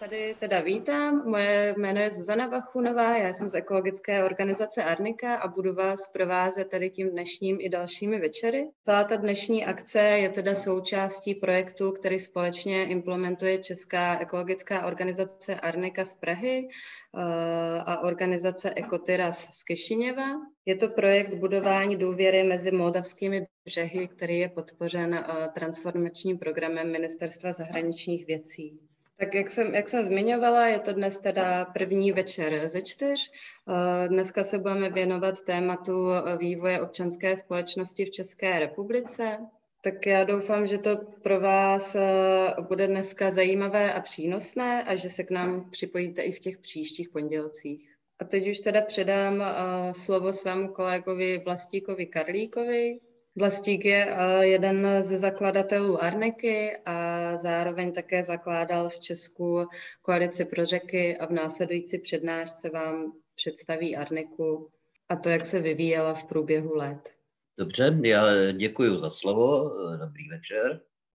tady teda vítám. Moje jméno je Zuzana Vachunová, já jsem z ekologické organizace Arnika a budu vás provázet tady tím dnešním i dalšími večery. Celá ta dnešní akce je teda součástí projektu, který společně implementuje Česká ekologická organizace Arnika z Prahy a organizace Ekotyras z Kišiněva. Je to projekt budování důvěry mezi moldavskými břehy, který je podpořen transformačním programem Ministerstva zahraničních věcí. Tak jak jsem zmiňovala, je to dnes teda první večer ze 4. Dneska se budeme věnovat tématu vývoje občanské společnosti v České republice. Tak já doufám, že to pro vás bude dneska zajímavé a přínosné a že se k nám připojíte i v těch příštích pondělcích. A teď už teda předám slovo svému kolegovi Vlastíkovi Karlíkovi. Vlastík je jeden ze zakladatelů Arniky a zároveň také zakládal v Česku Koalici pro řeky a v následující přednášce vám představí Arniku a to, jak se vyvíjela v průběhu let. Dobře, já děkuji za slovo, dobrý večer.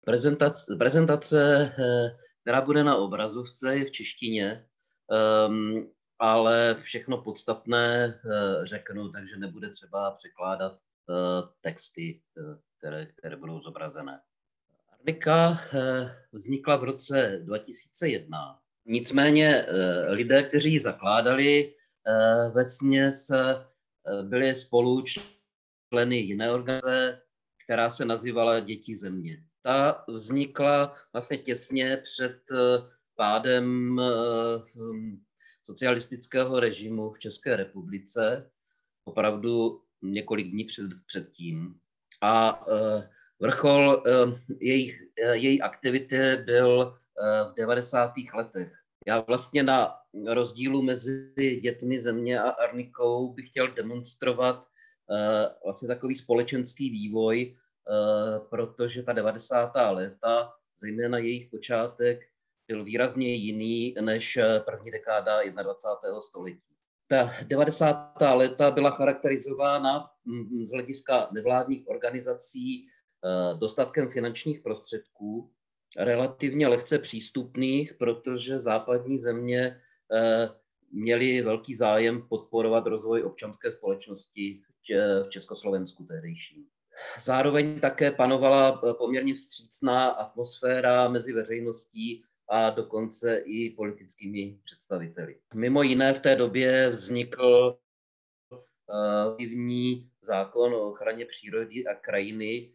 Prezentace, která bude na obrazovce, je v češtině, ale všechno podstatné řeknu, takže nebude třeba překládat texty, které budou zobrazené. Arnika vznikla v roce 2001. Nicméně lidé, kteří ji zakládali, vesměs byli spolu členy jiné organizace, která se nazývala Děti země. Ta vznikla vlastně těsně před pádem socialistického režimu v České republice, opravdu několik dní předtím. A vrchol její aktivity byl v 90. letech. Já vlastně na rozdílu mezi Dětmi země a Arnikou bych chtěl demonstrovat vlastně takový společenský vývoj, protože ta 90. léta, zejména jejich počátek, byl výrazně jiný než první dekáda 21. století. Ta 90. léta byla charakterizována z hlediska nevládních organizací dostatkem finančních prostředků, relativně lehce přístupných, protože západní země měly velký zájem podporovat rozvoj občanské společnosti v Československu tehdejším. Zároveň také panovala poměrně vstřícná atmosféra mezi veřejností a dokonce i politickými představiteli. Mimo jiné v té době vznikl aktivní zákon o ochraně přírody a krajiny,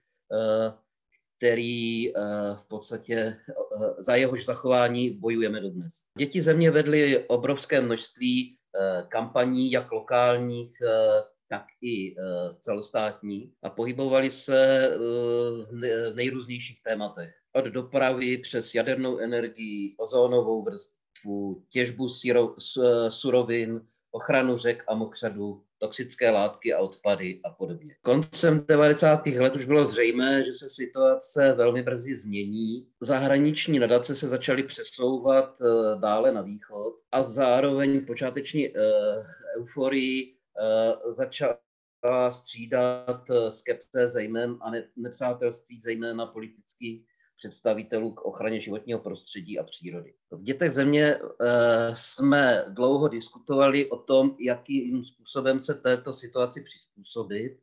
který v podstatě za jehož zachování bojujeme dodnes. Děti země vedly obrovské množství kampaní, jak lokálních, tak i celostátní, a pohybovali se v nejrůznějších tématech. Od dopravy přes jadernou energii, ozónovou vrstvu, těžbu surovin, ochranu řek a mokřadů, toxické látky a odpady a podobně. Koncem 90. let už bylo zřejmé, že se situace velmi brzy změní. Zahraniční nadace se začaly přesouvat dále na východ a zároveň počáteční euforii začala střídat skepse zejména a nepřátelství zejména politických představitelů k ochraně životního prostředí a přírody. V Dětech země jsme dlouho diskutovali o tom, jakým způsobem se této situaci přizpůsobit.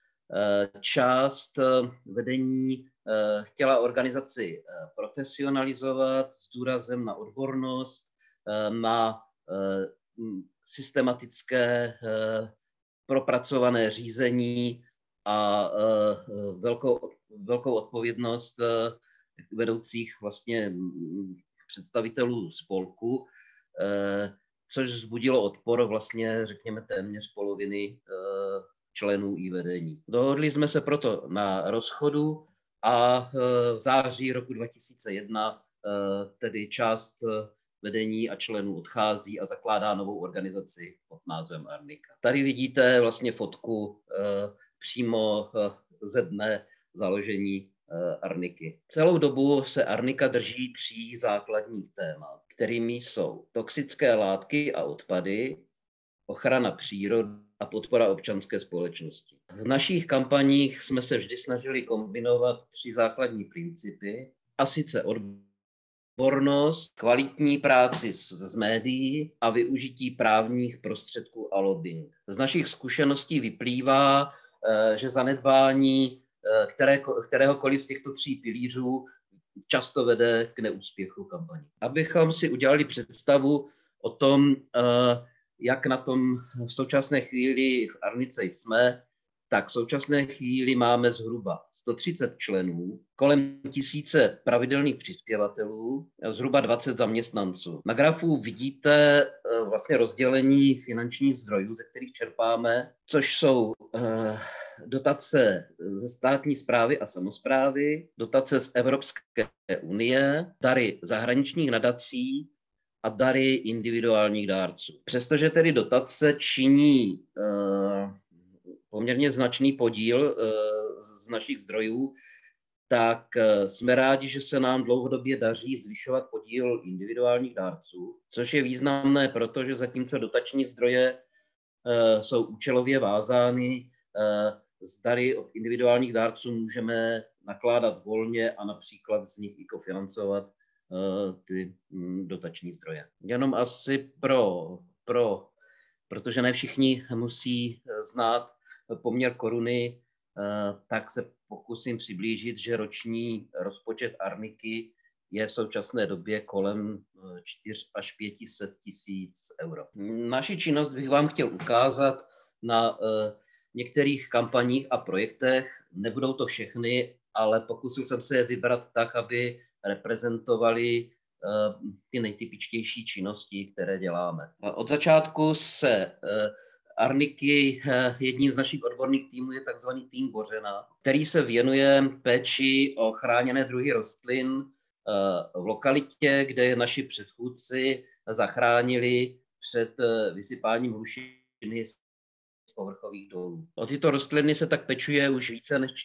Část vedení chtěla organizaci profesionalizovat s důrazem na odbornost, na systematické propracované řízení a velkou odpovědnost vedoucích vlastně představitelů spolku, což vzbudilo odpor vlastně, řekněme, téměř poloviny členů i vedení. Dohodli jsme se proto na rozchodu a v září roku 2001 tedy část vedení a členů odchází a zakládá novou organizaci pod názvem Arnika. Tady vidíte vlastně fotku přímo ze dne založení Arniky. Celou dobu se Arnika drží 3 základních témat, kterými jsou toxické látky a odpady, ochrana přírody a podpora občanské společnosti. V našich kampaních jsme se vždy snažili kombinovat 3 základní principy, a sice odbornost, kvalitní práci s médií a využití právních prostředků a lobbying. Z našich zkušeností vyplývá, že zanedbání kteréhokoliv z těchto 3 pilířů často vede k neúspěchu kampaní. Abychom si udělali představu o tom, jak na tom v současné chvíli v Arnice jsme, tak v současné chvíli máme zhruba 130 členů, kolem 1000 pravidelných přispěvatelů, zhruba 20 zaměstnanců. Na grafu vidíte vlastně rozdělení finančních zdrojů, ze kterých čerpáme, což jsou dotace ze státní správy a samosprávy, dotace z Evropské unie, dary zahraničních nadací a dary individuálních dárců. Přestože tedy dotace činí poměrně značný podíl z našich zdrojů, tak jsme rádi, že se nám dlouhodobě daří zvyšovat podíl individuálních dárců, což je významné, protože zatímco dotační zdroje jsou účelově vázány, s dary od individuálních dárců můžeme nakládat volně a například z nich i kofinancovat ty dotační zdroje. Jenom asi protože ne všichni musí znát poměr koruny, tak se pokusím přiblížit, že roční rozpočet Arniky je v současné době kolem 4 až 500 tisíc euro. Naši činnost bych vám chtěl ukázat na některých kampaních a projektech. Nebudou to všechny, ale pokusil jsem se je vybrat tak, aby reprezentovali ty nejtypičtější činnosti, které děláme. Od začátku se Arniky, jedním z našich odborných týmů je takzvaný tým Bořena, který se věnuje péči o chráněné druhy rostlin v lokalitě, kde naši předchůdci zachránili před vysypáním hlušiny z povrchových dolů. O tyto rostliny se tak pečuje už více než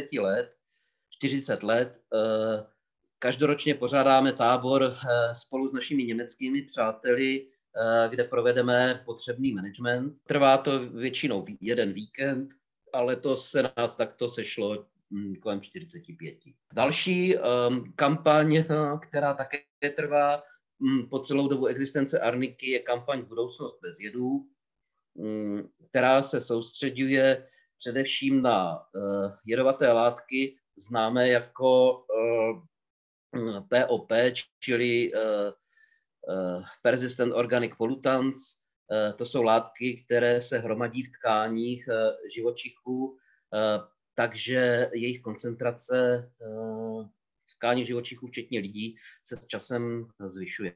40 let. Každoročně pořádáme tábor spolu s našimi německými přáteli, kde provedeme potřebný management. Trvá to většinou 1 víkend, ale letos se nás takto sešlo kolem 45. Další kampaň, která také trvá po celou dobu existence Arniky, je kampaň Budoucnost bez jedů, která se soustřeďuje především na jedovaté látky známé jako POP, čili Persistent Organic Pollutants. To jsou látky, které se hromadí v tkáních živočichů, takže jejich koncentrace v tkáních živočichů, včetně lidí, se s časem zvyšuje.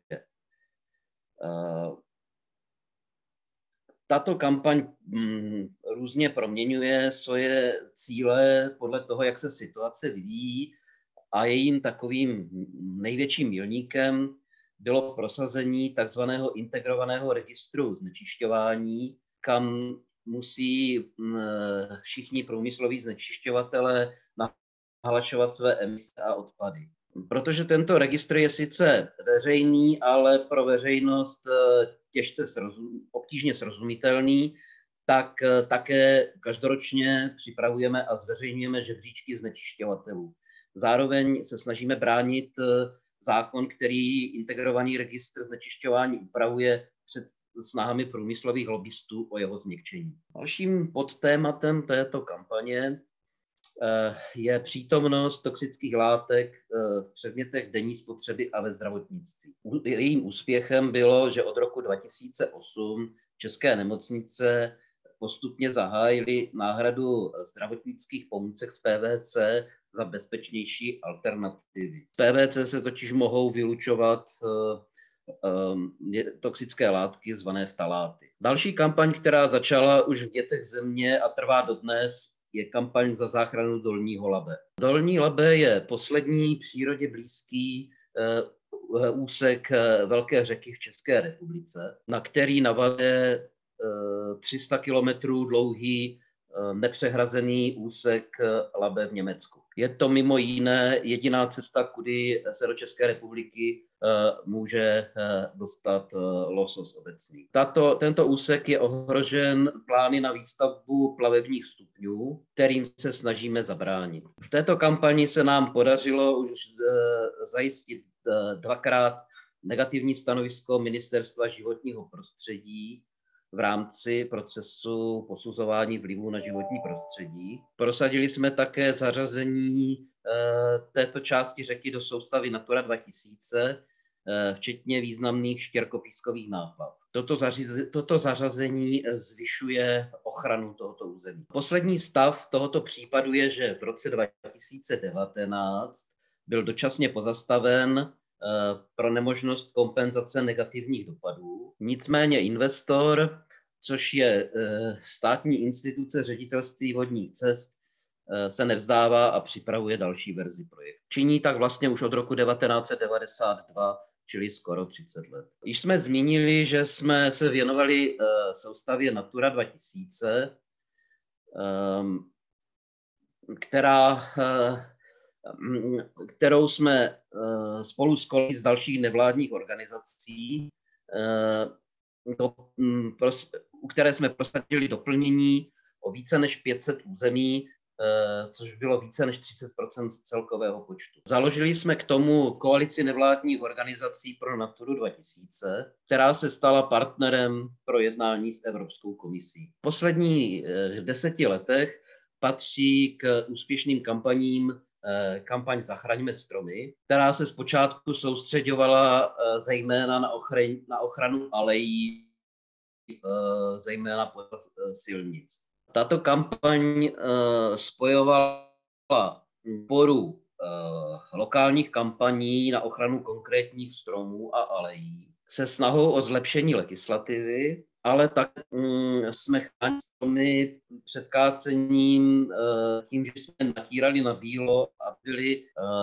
Tato kampaň různě proměňuje svoje cíle podle toho, jak se situace vyvíjí, a jejím takovým největším milníkem bylo prosazení takzvaného integrovaného registru znečišťování, kam musí všichni průmysloví znečišťovatelé nahlašovat své emise a odpady. Protože tento registr je sice veřejný, ale pro veřejnost těžce obtížně srozumitelný, tak také každoročně připravujeme a zveřejňujeme žebříčky znečišťovatelů. Zároveň se snažíme bránit zákon, který integrovaný registr znečišťování upravuje před snahami průmyslových lobbystů o jeho změkčení. Dalším podtématem této kampaně je přítomnost toxických látek v předmětech denní spotřeby a ve zdravotnictví. Jejím úspěchem bylo, že od roku 2008 české nemocnice postupně zahájily náhradu zdravotnických pomůcek z PVC za bezpečnější alternativy. Z PVC se totiž mohou vylučovat toxické látky zvané ftaláty. Další kampaň, která začala už v dětech země a trvá dodnes, je kampaň za záchranu Dolního Labe. Dolní Labe je poslední přírodě blízký úsek velké řeky v České republice, na který navazuje 300 kilometrů dlouhý nepřehrazený úsek Labe v Německu. Je to mimo jiné jediná cesta, kudy se do České republiky může dostat losos obecný. Tento úsek je ohrožen plány na výstavbu plavebních stupňů, kterým se snažíme zabránit. V této kampani se nám podařilo už zajistit dvakrát negativní stanovisko Ministerstva životního prostředí v rámci procesu posuzování vlivu na životní prostředí. Prosadili jsme také zařazení této části řeky do soustavy Natura 2000, včetně významných štěrkopískových náplav. Toto zařazení zvyšuje ochranu tohoto území. Poslední stav tohoto případu je, že v roce 2019 byl dočasně pozastaven pro nemožnost kompenzace negativních dopadů. Nicméně investor, což je státní instituce Ředitelství vodních cest, se nevzdává a připravuje další verzi projektu. Činí tak vlastně už od roku 1992, čili skoro 30 let. Již jsme zmínili, že jsme se věnovali soustavě Natura 2000, kterou jsme spolu s kolegy z dalších nevládních organizací, u které jsme prosadili doplnění o více než 500 území, což bylo více než 30% z celkového počtu. Založili jsme k tomu koalici nevládních organizací pro Naturu 2000, která se stala partnerem pro jednání s Evropskou komisí. V posledních 10 letech patří k úspěšným kampaním kampaň Zachraňme stromy, která se zpočátku soustřeďovala zejména na ochranu alejí, zejména pod silnic. Tato kampaň spojovala podporu lokálních kampaní na ochranu konkrétních stromů a alejí se snahou o zlepšení legislativy, ale tak jsme chránili stromy před kácením tím, že jsme natírali na bílo a byli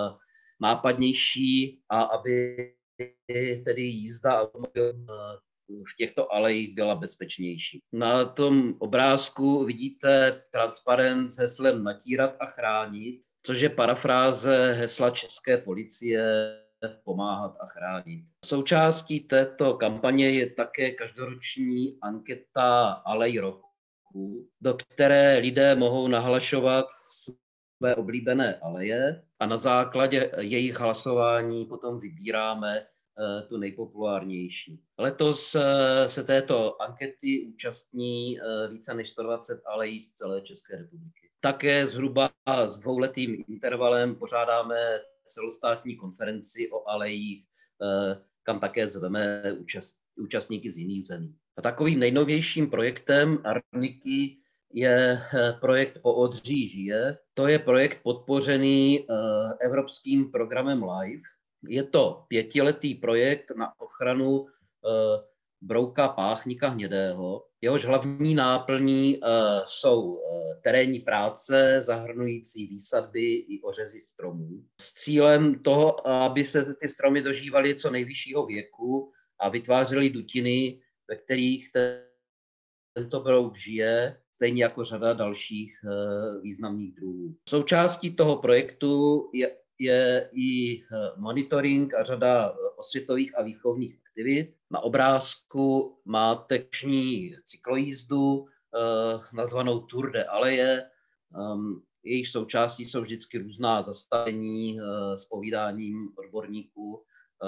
nápadnější a aby tedy jízda automobilem v těchto alejích byla bezpečnější. Na tom obrázku vidíte transparent s heslem Natírat a chránit, což je parafráze hesla České policie Pomáhat a chránit. Součástí této kampaně je také každoroční anketa Alej roku, do které lidé mohou nahlašovat své oblíbené aleje a na základě jejich hlasování potom vybíráme tu nejpopulárnější. Letos se této ankety účastní více než 120 alejí z celé České republiky. Také zhruba s dvouletým intervalem pořádáme celostátní konferenci o alejích, kam také zveme účastníky z jiných zemí. A takovým nejnovějším projektem Arniky je projekt Poodří žije. To je projekt podpořený evropským programem LIFE. Je to 5letý projekt na ochranu brouka páchníka hnědého. Jehož hlavní náplní jsou terénní práce zahrnující výsadby i ořezy stromů. S cílem toho, aby se ty stromy dožívaly co nejvyššího věku a vytvářely dutiny, ve kterých tento brouk žije, stejně jako řada dalších významných druhů. Součástí toho projektu je i monitoring a řada osvětových a výchovných aktivit. Na obrázku máte cyklojízdu nazvanou Tour de Aleje. Jejich součástí jsou vždycky různá zastavení s povídáním odborníků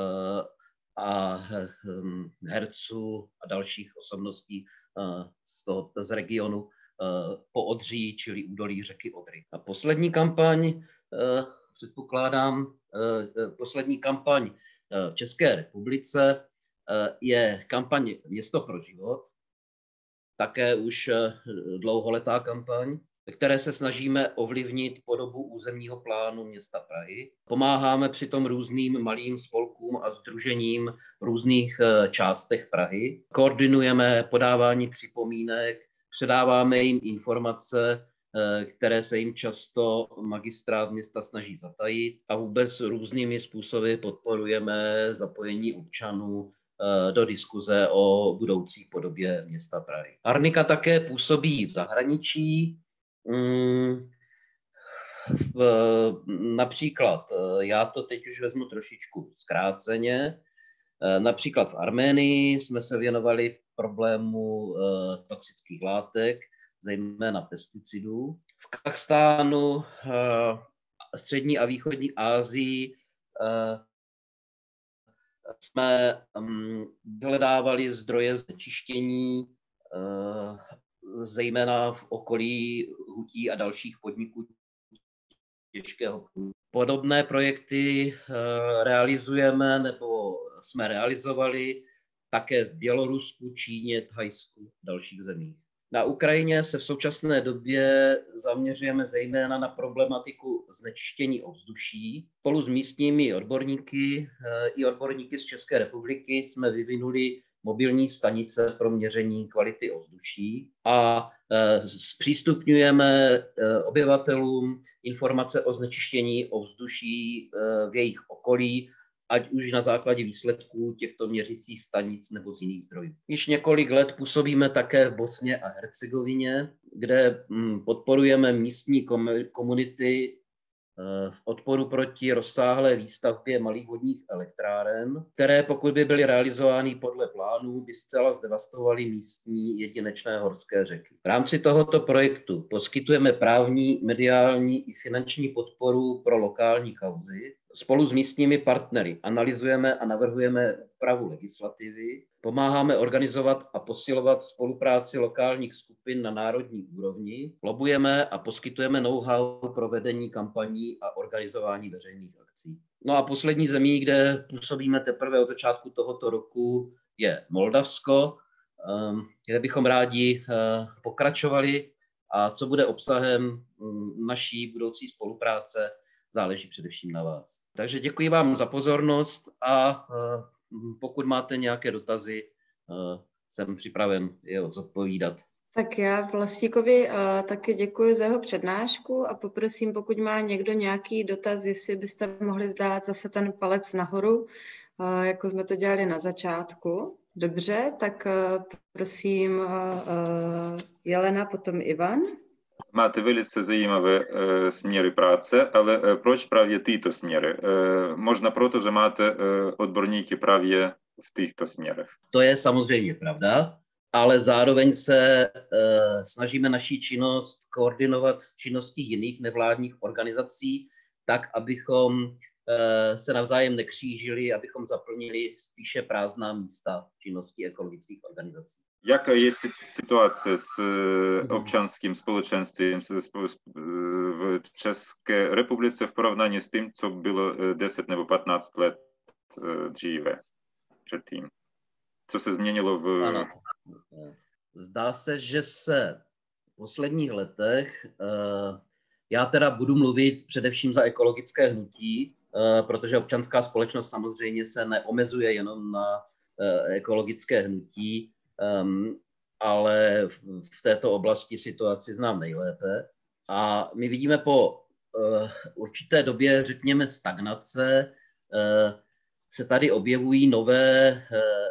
a herců a dalších osobností z regionu Poodří, čili údolí řeky Odry. A poslední kampaň, poslední kampaň v České republice je kampaň Město pro život, také už dlouholetá kampaň, ve které se snažíme ovlivnit podobu územního plánu města Prahy. Pomáháme přitom různým malým spolkům a sdružením v různých částech Prahy. Koordinujeme podávání připomínek, předáváme jim informace, které se jim často magistrát města snaží zatajit a vůbec různými způsoby podporujeme zapojení občanů do diskuze o budoucí podobě města Prahy. Arnika také působí v zahraničí. Například, já to teď už vezmu trošičku zkráceně, například v Arménii jsme se věnovali problému toxických látek, zejména pesticidů. V Kazachstánu, střední a východní Asii jsme vyhledávali zdroje znečištění, zejména v okolí hutí a dalších podniků těžkého průmyslu. Podobné projekty realizujeme nebo jsme realizovali také v Bělorusku, Číně, Thajsku a dalších zemích. Na Ukrajině se v současné době zaměřujeme zejména na problematiku znečištění ovzduší. Spolu s místními odborníky i odborníky z České republiky jsme vyvinuli mobilní stanice pro měření kvality ovzduší a zpřístupňujeme obyvatelům informace o znečištění ovzduší v jejich okolí, ať už na základě výsledků těchto měřicích stanic nebo z jiných zdrojů. Již několik let působíme také v Bosně a Hercegovině, kde podporujeme místní komunity v odporu proti rozsáhlé výstavbě malých vodních elektráren, které pokud by byly realizovány podle plánů, by zcela zdevastovaly místní jedinečné horské řeky. V rámci tohoto projektu poskytujeme právní, mediální i finanční podporu pro lokální kauzy. Spolu s místními partnery analyzujeme a navrhujeme úpravu legislativy, pomáháme organizovat a posilovat spolupráci lokálních skupin na národní úrovni, lobujeme a poskytujeme know-how pro vedení kampaní a organizování veřejných akcí. No a poslední zemí, kde působíme teprve od začátku tohoto roku, je Moldavsko, kde bychom rádi pokračovali a co bude obsahem naší budoucí spolupráce, záleží především na vás. Takže děkuji vám za pozornost a pokud máte nějaké dotazy, jsem připraven je odpovídat. Tak já Vlastíkovi taky děkuji za jeho přednášku a poprosím, pokud má někdo nějaký dotaz, jestli byste mohli zdát zase ten palec nahoru, jako jsme to dělali na začátku. Dobře, tak prosím Jelena, potom Ivan. Máte velice zajímavé směry práce, ale proč právě tyto směry? Možná proto, že máte odborníky právě v těchto směrech. To je samozřejmě pravda, ale zároveň se snažíme naší činnost koordinovat s činností jiných nevládních organizací, tak, abychom se navzájem nekřížili, abychom zaplnili spíše prázdná místa činnosti ekologických organizací. Jaká je situace s občanským společenstvím v České republice v porovnání s tím, co bylo 10 nebo 15 let dříve předtím? Co se změnilo v... Ano. Zdá se, že se v posledních letech, já teda budu mluvit především za ekologické hnutí, protože občanská společnost samozřejmě se neomezuje jenom na ekologické hnutí, ale v této oblasti situaci znám nejlépe. A my vidíme po určité době, řekněme, stagnace, se tady objevují nové,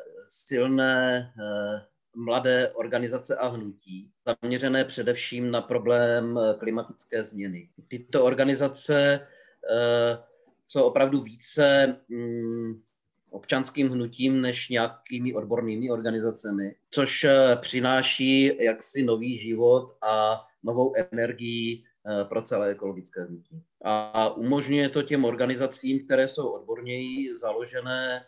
silné, mladé organizace a hnutí, zaměřené především na problém klimatické změny. Tyto organizace jsou opravdu více občanským hnutím než nějakými odbornými organizacemi, což přináší jaksi nový život a novou energii pro celé ekologické hnutí. A umožňuje to těm organizacím, které jsou odborněji založené,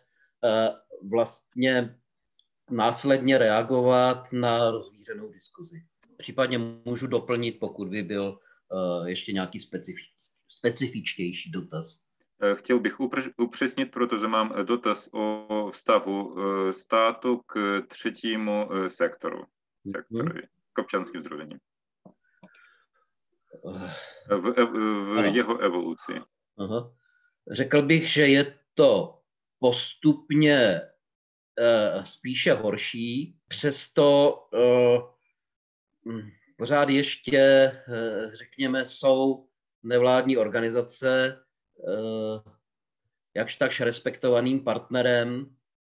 vlastně následně reagovat na rozvířenou diskuzi. Případně můžu doplnit, pokud by byl ještě nějaký specifičtější dotaz. Chtěl bych upřesnit, protože mám dotaz o vztahu státu k třetímu sektorovi, k občanským sdružením. V jeho evoluci. Aha. Řekl bych, že je to postupně spíše horší, přesto pořád ještě, řekněme, jsou nevládní organizace jakž takž respektovaným partnerem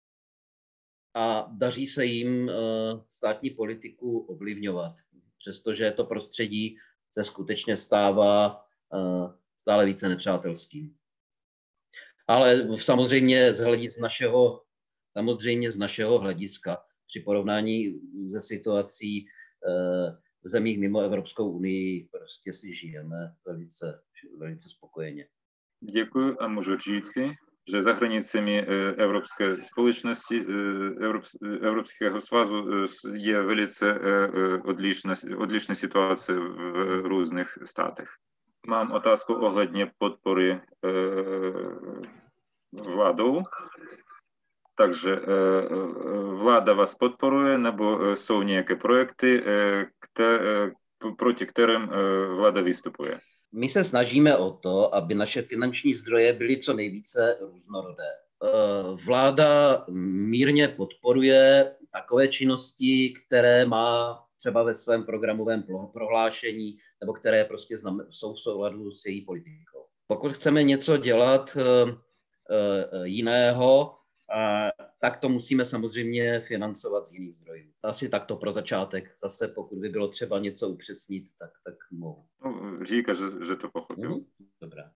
a daří se jim státní politiku ovlivňovat, přestože to prostředí se skutečně stává stále více nepřátelským. Ale samozřejmě z našeho hlediska při porovnání se situací v zemích mimo Evropskou unii prostě si žijeme velice spokojeně. Děkuji a můžu říci, že za hranicemi Evropské společnosti, Evropského svazu je velice odlišná situace v různých státech. Mám otázku ohledně podpory vládou. Takže vláda vás podporuje, nebo jsou nějaké projekty, proti kterým vláda vystupuje? My se snažíme o to, aby naše finanční zdroje byly co nejvíce různorodé. Vláda mírně podporuje takové činnosti, které má třeba ve svém programovém prohlášení, nebo které prostě jsou v souladu s její politikou. Pokud chceme něco dělat jiného, tak to musíme samozřejmě financovat z jiných zdrojů. Asi takto pro začátek. Zase pokud by bylo třeba něco upřesnit, tak mohu. Říká, že to pochopil. Dobrá.